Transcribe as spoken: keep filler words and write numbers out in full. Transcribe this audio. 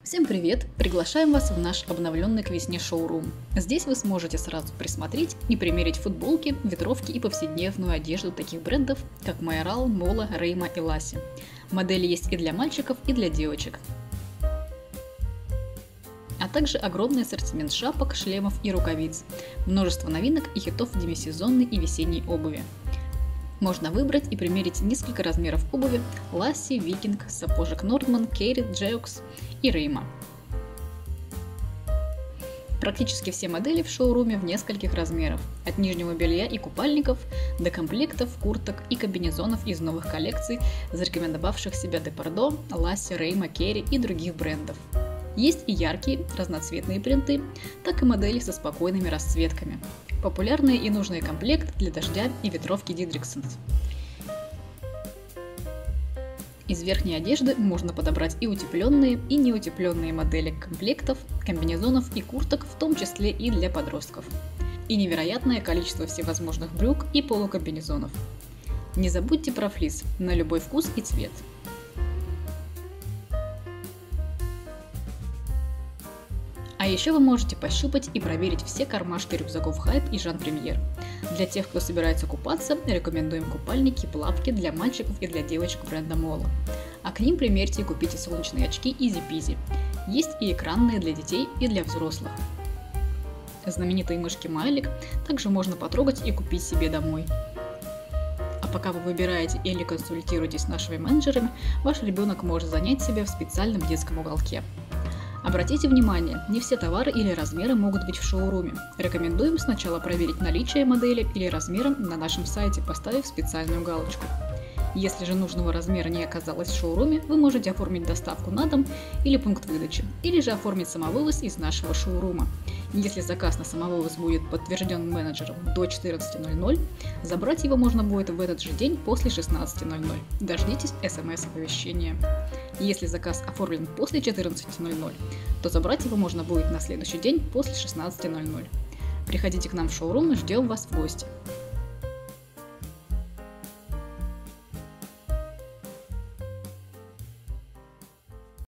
Всем привет! Приглашаем вас в наш обновленный к весне шоурум. Здесь вы сможете сразу присмотреть и примерить футболки, ветровки и повседневную одежду таких брендов, как Майорал, Мола, Рейма и Ласси. Модели есть и для мальчиков, и для девочек. А также огромный ассортимент шапок, шлемов и рукавиц. Множество новинок и хитов демисезонной и весенней обуви. Можно выбрать и примерить несколько размеров обуви Ласси, Викинг, сапожек Нордман, Керри, Джеокс и Рейма. Практически все модели в шоуруме в нескольких размерах, от нижнего белья и купальников до комплектов, курток и комбинезонов из новых коллекций, зарекомендовавших себя Депардо, Ласси, Рейма, Керри и других брендов. Есть и яркие, разноцветные принты, так и модели со спокойными расцветками. Популярные и нужные комплекты для дождя и ветровки Дидриксонс. Из верхней одежды можно подобрать и утепленные, и неутепленные модели комплектов, комбинезонов и курток, в том числе и для подростков. И невероятное количество всевозможных брюк и полукомбинезонов. Не забудьте про флис на любой вкус и цвет. А еще вы можете пощупать и проверить все кармашки рюкзаков Хайп и Жан Премьер. Для тех, кто собирается купаться, рекомендуем купальники, плавки для мальчиков и для девочек бренда Мола. А к ним примерьте и купите солнечные очки Easy Peasy. Есть и экранные для детей и для взрослых. Знаменитые мышки Майлик также можно потрогать и купить себе домой. А пока вы выбираете или консультируетесь с нашими менеджерами, ваш ребенок может занять себя в специальном детском уголке. Обратите внимание, не все товары или размеры могут быть в шоуруме. Рекомендуем сначала проверить наличие модели или размера на нашем сайте, поставив специальную галочку. Если же нужного размера не оказалось в шоуруме, вы можете оформить доставку на дом или пункт выдачи, или же оформить самовывоз из нашего шоурума. Если заказ на самовывоз будет подтвержден менеджером до четырнадцати ноль-ноль, забрать его можно будет в этот же день после шестнадцати ноль-ноль. Дождитесь смс-оповещения. Если заказ оформлен после четырнадцати ноль-ноль, то забрать его можно будет на следующий день после шестнадцати ноль-ноль. Приходите к нам в шоурум и ждем вас в гости.